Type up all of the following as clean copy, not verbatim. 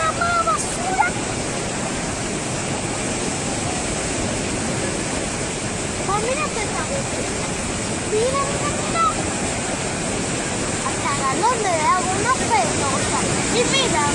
más basura. Oh, mírate esta. Mira, mira, mira. Hasta galón de agua, una pelosa. Y mira,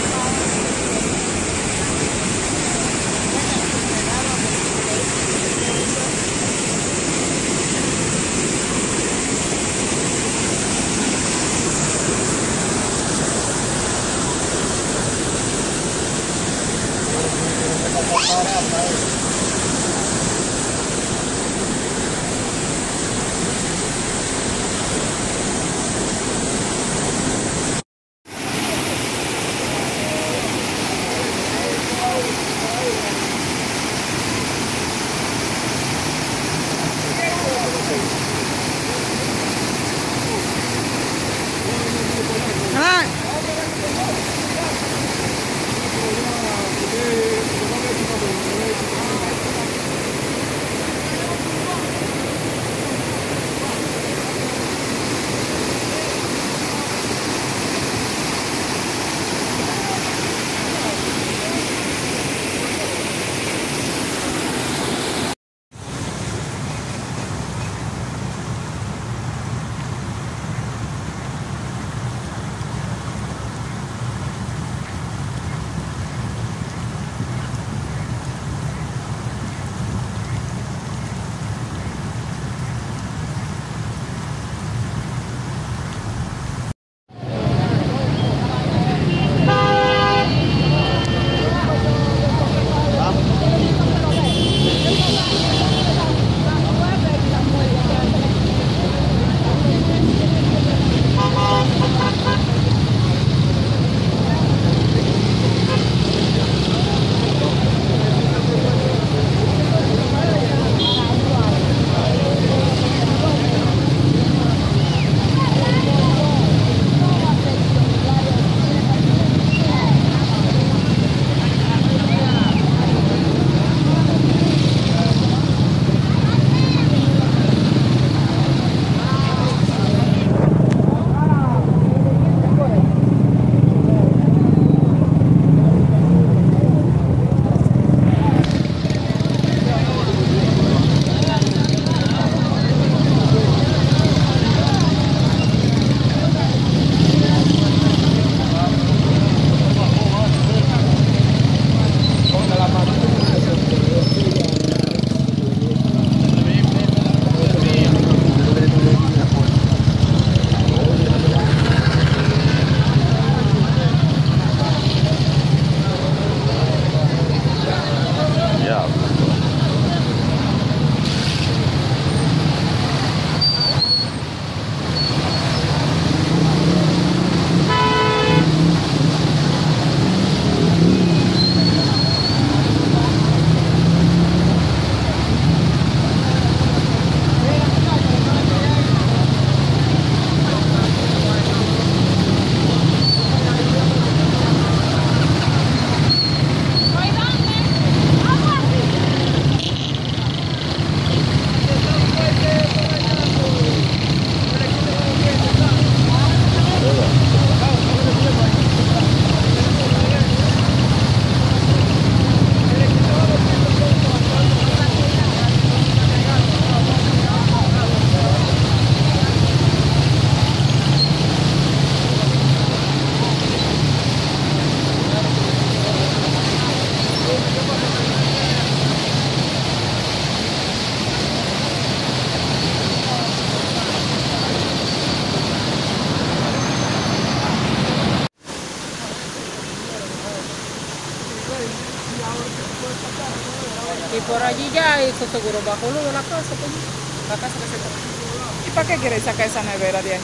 Y por allí ya hizo seguro bajo lo de la casa, pues, la casa que se está. ¿Y para qué quieres sacar esa nevera de ahí?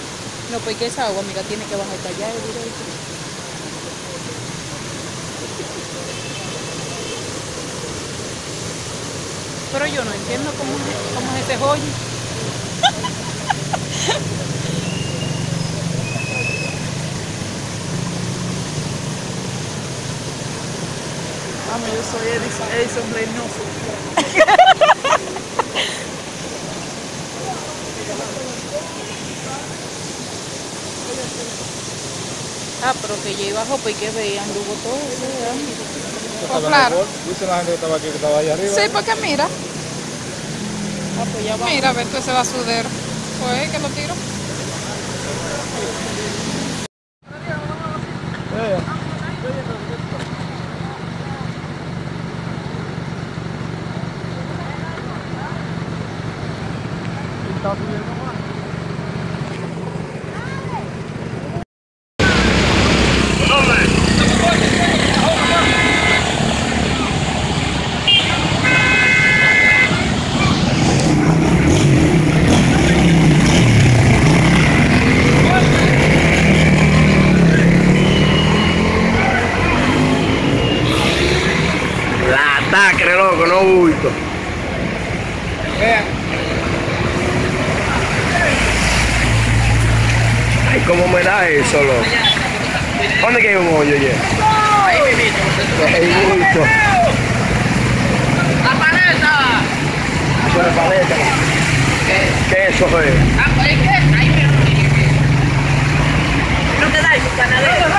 No, pues que esa agua, amiga, tiene que bajar hasta allá, directo. Pero yo no entiendo cómo es ese joyo. Vamos, yo soy Edison Reynoso. Ah, pero que yo iba a Jopa y que veía, anduvo todo eso, ¿verdad? Pues claro. Dice la gente que estaba aquí, que estaba allá arriba. Sí, porque mira, Ah, pues ya va. mira, a ver todo ese basudero. Pues que lo tiro. Está subiendo más. La tacre, loco, no bulto. Vean. Ay, cómo me da eso, loco. ¿Dónde que hay un hoyo, ya? Ahí mismo. El bulto. ¡La paleta! Eso es paleta. ¿Qué eso es? Ah, pues ¿qué? Ahí mismo. No te da eso, panadero.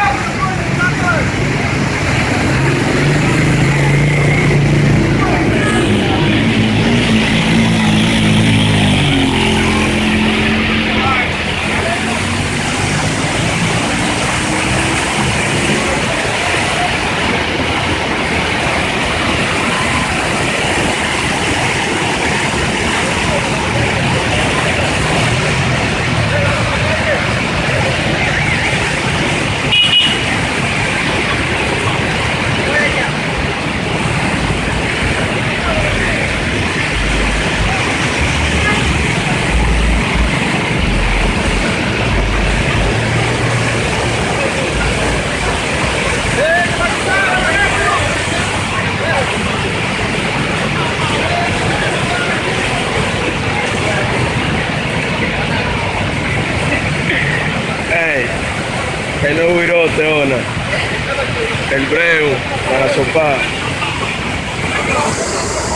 Ey, el nuevo virote, ona. El breu, para sopar.